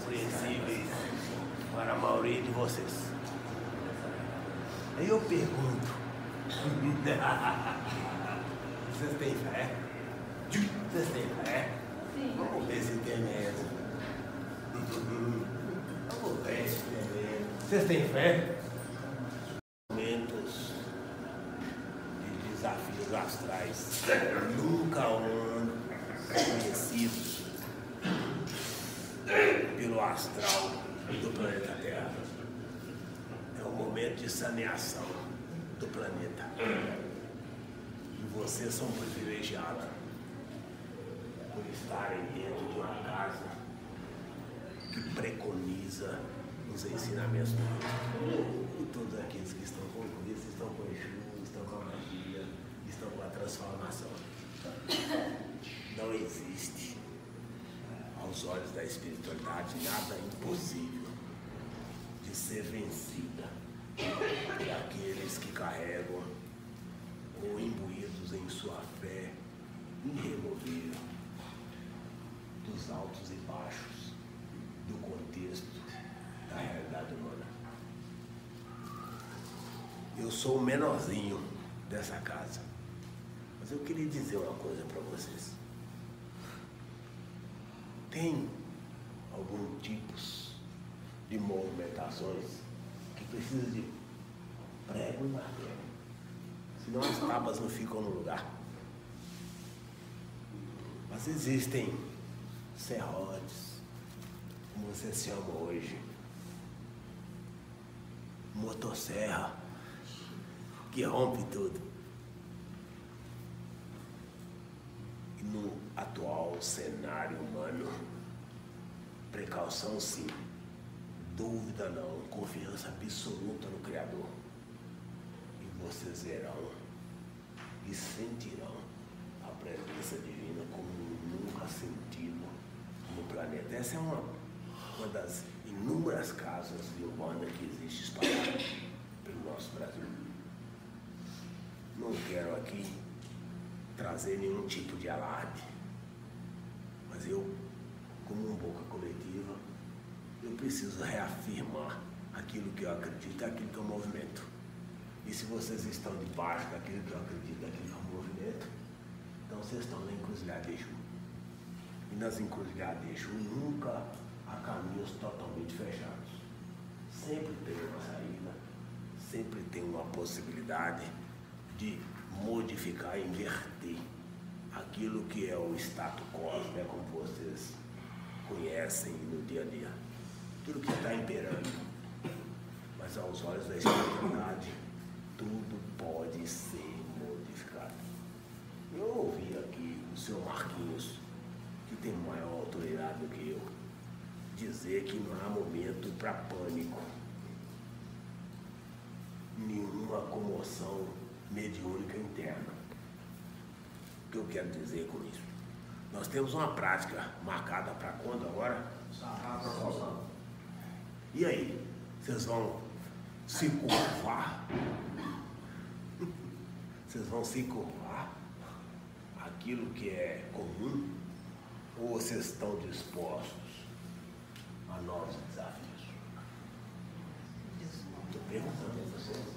incompreensíveis para a maioria de vocês. Aí eu pergunto, vocês têm fé? Vocês têm fé? Sim. Vamos ver se tem mesmo. Vamos ver se tem mesmo. Vocês têm fé? Momentos de desafios astrais nunca conhecidos pelo astral do planeta Terra. É um momento de saneação do planeta. E vocês são privilegiados por estarem dentro de uma casa que preconiza os ensinamentos do Cristo. E todos aqueles que estão com Cristo, estão com Exu, estão com a magia, estão com a transformação. Não existe, aos olhos da espiritualidade, nada impossível de ser vencida por aqueles que carregam ou imbuídos em sua fé irremovível dos altos e baixos do contexto da realidade humana. Eu sou o menorzinho dessa casa, mas eu queria dizer uma coisa para vocês. Tem alguns tipos de movimentações que precisam de prego e martelo, senão as tábuas não ficam no lugar. Mas existem serrotes, como você se chama hoje, motosserra, que rompe tudo. E no atual cenário humano, precaução sim, dúvida não, confiança absoluta no Criador. E vocês verão e sentirão a presença divina como nunca sentido no planeta. Essa é uma das inúmeras casas de Umbanda que existe espalhada pelo nosso Brasil. Não quero aqui trazer nenhum tipo de alarde, mas eu, como um boca coletiva, eu preciso reafirmar aquilo que eu acredito, aquilo que é o movimento. E se vocês estão debaixo daquilo que eu acredito, daquilo que é o movimento, então vocês estão na encruzilhada de Exu. E nas encruzilhadas de Exu nunca há caminhos totalmente fechados. Sempre tem uma saída, sempre tem uma possibilidade de modificar, inverter aquilo que é o status quo, né, como vocês conhecem no dia a dia. Tudo que está imperando. Mas aos olhos da espiritualidade, tudo pode ser modificado. Eu ouvi aqui o senhor Marquinhos, que tem maior autoridade do que eu, dizer que não há momento para pânico, nenhuma comoção mediúnica interna. O que eu quero dizer com isso? Nós temos uma prática marcada para quando agora? Sábado. E aí? Vocês vão se curvar? Vocês vão se curvar àquilo que é comum? Ou vocês estão dispostos a novos desafios? Estou perguntando a vocês.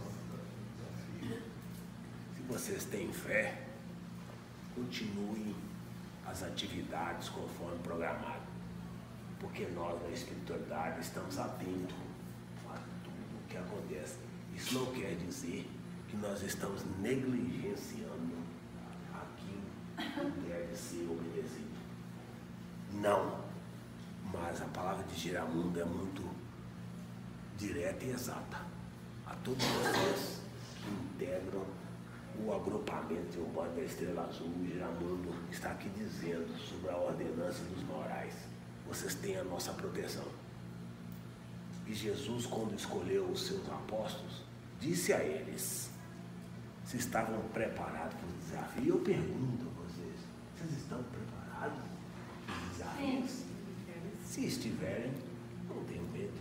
Se vocês têm fé, continuem as atividades conforme programado, porque nós, na espiritualidade, estamos atentos a tudo o que acontece. Isso não quer dizer que nós estamos negligenciando aquilo que deve ser obedecido. Não. Mas a palavra de Giramundo é muito direta e exata. A todos vocês que integram o agrupamento de Umbanda da Estrela Azul, o Giramundo está aqui dizendo sobre a ordenança dos morais. Vocês têm a nossa proteção. E Jesus, quando escolheu os seus apóstolos, disse a eles se estavam preparados para o desafio. E eu pergunto a vocês, vocês estão preparados para os desafios? Sim. Se estiverem, não tenham medo.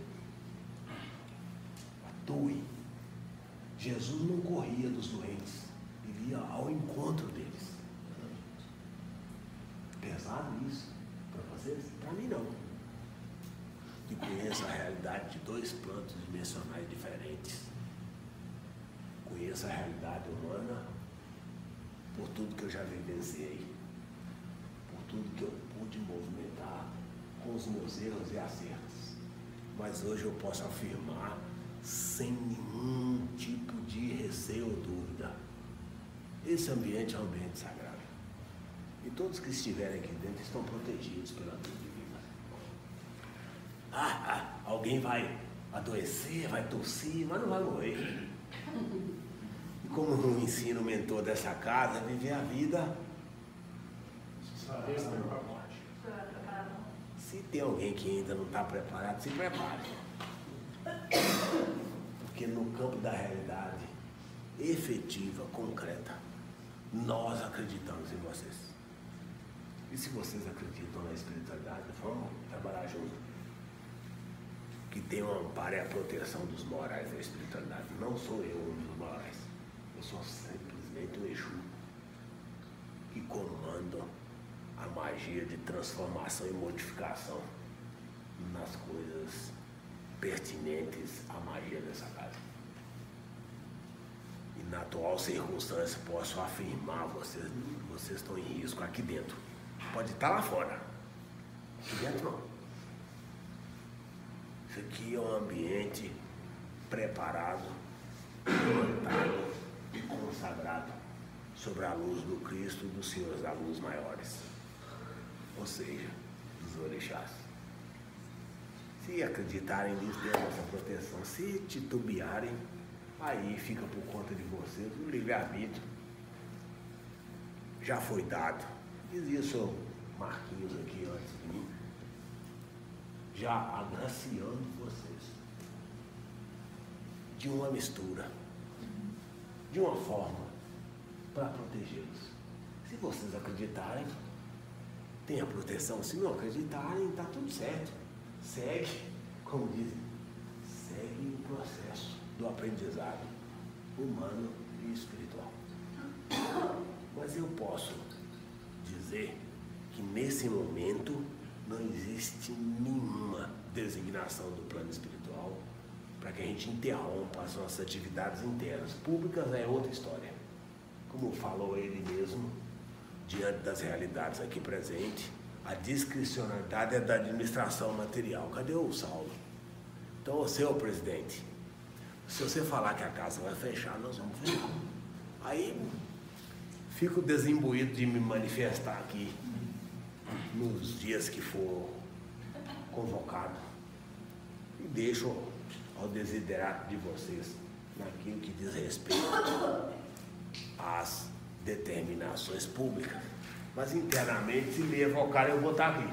Atuem. Jesus não corria dos doentes, ele ia ao encontro deles. Pesado isso para vocês? Para mim não. que conheço a realidade de 2 planos dimensionais diferentes. Conheço a realidade humana por tudo que eu já vivenciei, por tudo que eu pude movimentar com os meus erros e acertos. Mas hoje eu posso afirmar, sem nenhum tipo de receio ou dúvida, esse ambiente é um ambiente sagrado. E todos que estiverem aqui dentro estão protegidos pela lei divina. Alguém vai adoecer, vai tossir, mas não vai morrer. E como o ensino mentor dessa casa é viver a vida. Se tem alguém que ainda não está preparado, se prepare. Porque no campo da realidade efetiva, concreta, nós acreditamos em vocês. E se vocês acreditam na espiritualidade, vamos trabalhar junto. Que tem o amparo e a proteção dos morais da espiritualidade. Não sou eu um dos morais. Eu sou simplesmente o Exu que comanda a magia de transformação e modificação nas coisas pertinentes à magia dessa casa. E na atual circunstância posso afirmar, vocês estão em risco aqui dentro. Pode estar lá fora. Aqui dentro não. Isso aqui é um ambiente preparado, plantado e consagrado sobre a luz do Cristo e dos Senhores da Luz maiores. Ou seja, dos orixás. Se acreditarem nisso, tem a nossa proteção. Se titubearem, aí fica por conta de vocês. O livre-arbítrio já foi dado. Dizia o senhor Marquinhos aqui antes de mim, já agraciando vocês de uma mistura, de uma forma para protegê-los. Se vocês acreditarem, tem a proteção. Se não acreditarem, está tudo certo. Segue, como dizem, segue o processo do aprendizado humano e espiritual. Mas eu posso dizer que nesse momento não existe nenhuma designação do plano espiritual para que a gente interrompa as nossas atividades internas. Públicas é outra história. Como falou ele mesmo, diante das realidades aqui presentes, a discricionalidade é da administração material. Cadê o Saulo? Então, você é o presidente. Se você falar que a casa vai fechar, nós vamos fechar. Aí, fico desimbuído de me manifestar aqui nos dias que for convocado. E deixo ao desiderato de vocês naquilo que diz respeito às determinações públicas. Mas internamente, se me evocarem, eu vou estar aqui.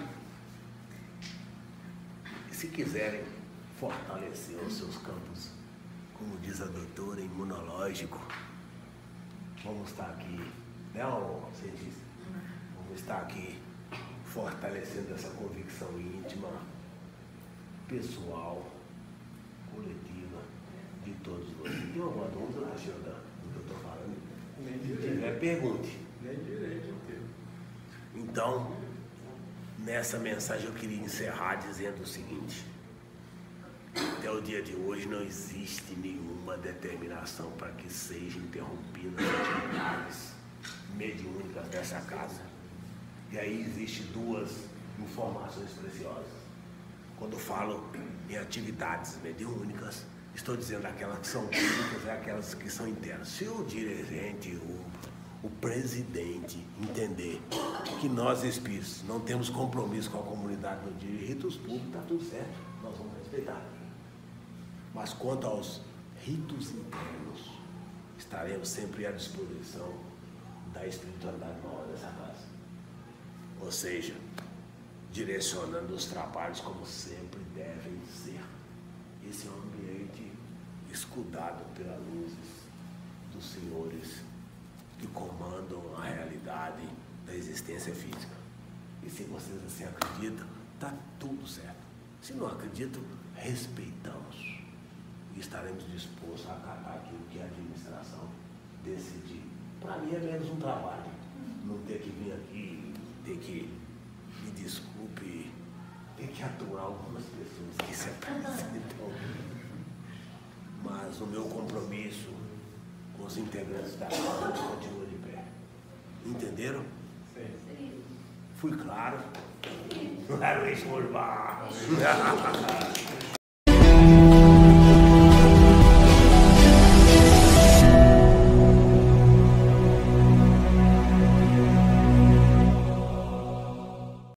E se quiserem fortalecer os seus campos, como diz a doutora, imunológico, vamos estar aqui, né, cientista? Vamos estar aqui fortalecendo essa convicção íntima, pessoal, coletiva, de todos vocês. Tem alguma dúvida, Gilda, do que eu estou falando? Se tiver, pergunte. Nem direito inteiro. Então, nessa mensagem eu queria encerrar dizendo o seguinte: até o dia de hoje não existe nenhuma determinação para que sejam interrompidas as atividades mediúnicas dessa casa. E aí existem 2 informações preciosas. Quando falo em atividades mediúnicas, estou dizendo aquelas que são públicas e aquelas que são internas. Se o dirigente, o presidente entender que nós espíritos não temos compromisso com a comunidade de ritos públicos, está tudo certo, nós vamos respeitar. Mas quanto aos ritos internos, estaremos sempre à disposição da espiritualidade maior dessa casa. Ou seja, direcionando os trabalhos como sempre devem ser. Esse é um ambiente escudado pelas luzes dos senhores que comandam a realidade da existência física. E se vocês assim acreditam, está tudo certo. Se não acreditam, respeitamos e estaremos dispostos a acatar aquilo que a administração decidir. Para mim é menos um trabalho, não ter que vir aqui, ter que, me desculpe, ter que aturar algumas pessoas que se apresentam, mas o meu compromisso com os integrantes da casa continua de pé. Entenderam? Sim. Fui claro? Claro, isso,